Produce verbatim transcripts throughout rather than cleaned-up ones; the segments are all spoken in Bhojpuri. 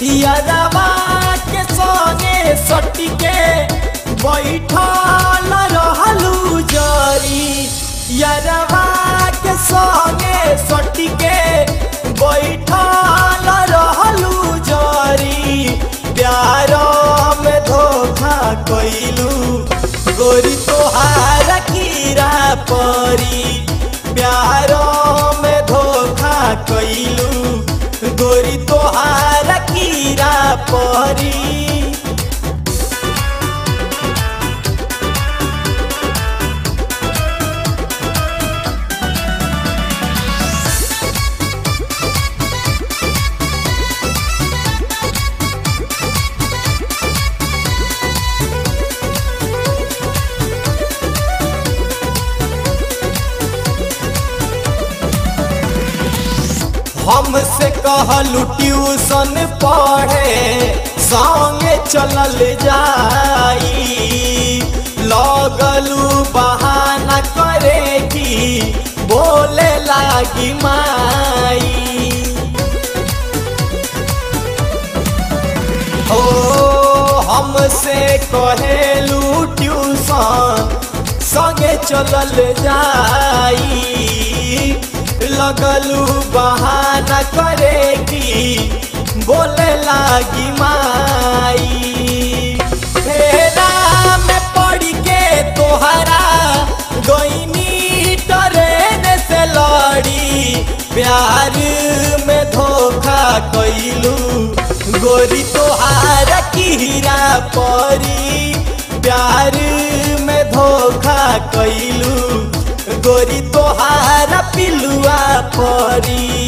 यारवा के संगे सटी के बैठल रहलू जरी यारवा के संगे सटी के बैठल रहलू जरी प्यार में धोखा कइलू गोरी तोहार कीरा परी प्यार में धोखा कइलू गोरी तोहार कीरा परी। हमसे कहलू ट्यूशन पढ़े संगे चलल जाई लगलू बहाना करे की बोले लागी माई हो हमसे कहलू ट्यूशन संगे चलल जाई लगलू बहाना करेगी बोले लागी माई फेरा में पड़ के तोहरा गईनी ट्रेन से लड़ी प्यार में धोखा कइलू गोरी तोहार कीरा परी प्यार में धोखा कइलू गोरी तोहार पिलुआ परी।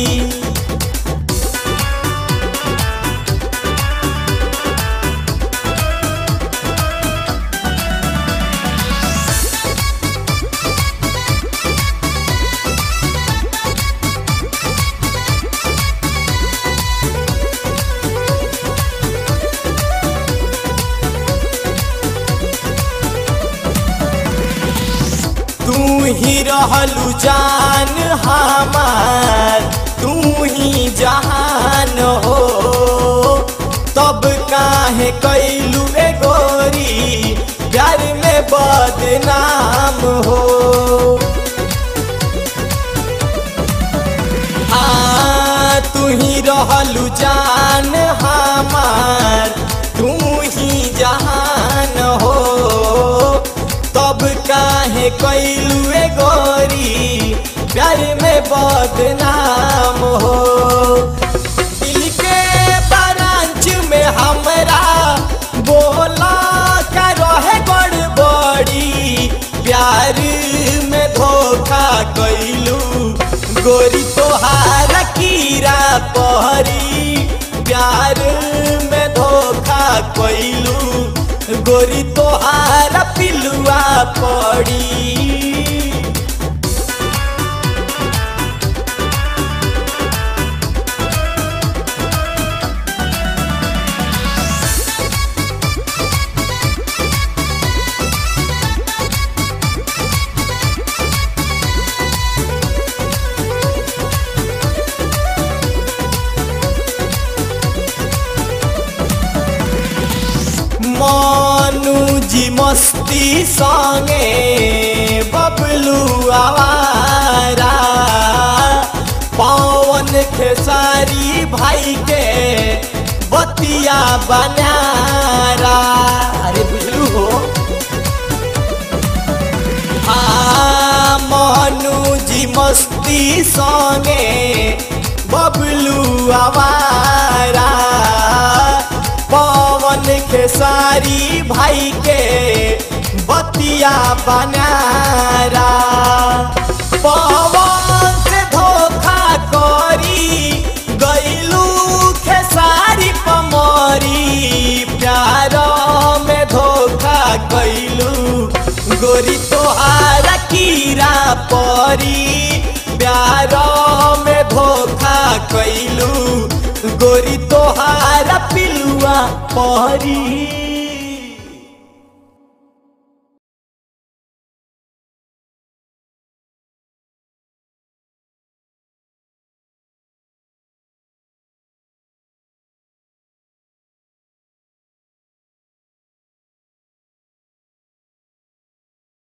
तू ही रहलू जान हमार तू ही जहान हो तब काहे कइलू ए गोरी प्यार में बदनाम हो। हाँ तू ही रहलू जान हमार तू ही जहान हो तब काहे कइलू ए गोरी प्यार में बदनाम हो। दिल के ब्रांच में हमरा बोला का रहे गड़बड़ी प्यार में धोखा कइलू गोरी तोहार कीरा परी प्यार में धोखा कइलू गोरी तोहार पिलुआ पड़ी। मानू जी मस्ती संगे बबलू आवारा पवन खेसारी भाई के बतिया बनारा अरे बुझलू हो। हाँ मानू जी मस्ती संगे बबलू आवारा पवन खेसारी भाई के बतिया बनारा पवन से धोखा करी गइलू खेसारी पमरी प्यार में धोखा कइलू गोरी तोहार कीरा परी प्यार में धोखा कइलू गोरी तोहार पिलुआ परी।